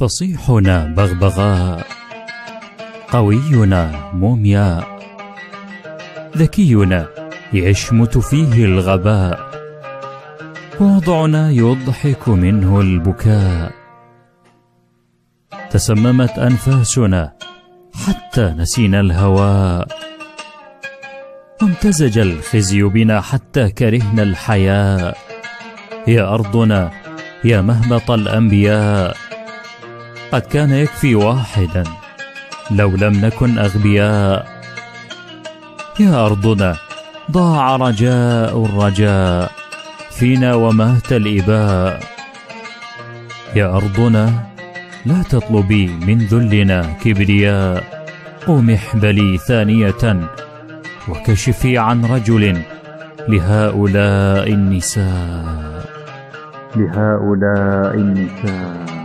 فصيحنا بغبغاء، قوينا مومياء، ذكينا يشمت فيه الغباء، ووضعنا يضحك منه البكاء. تسممت أنفاسنا حتى نسينا الهواء، وامتزج الخزي بنا حتى كرهنا الحياء. يا أرضنا يا مهبط الأنبياء، قد كان يكفي واحدا لو لم نكن أغبياء. يا أرضنا ضاع رجاء الرجاء فينا ومات الإباء. يا أرضنا لا تطلبي من ذلنا كبرياء، قومي احبلي ثانية وكشفي عن رجل لهؤلاء النساء.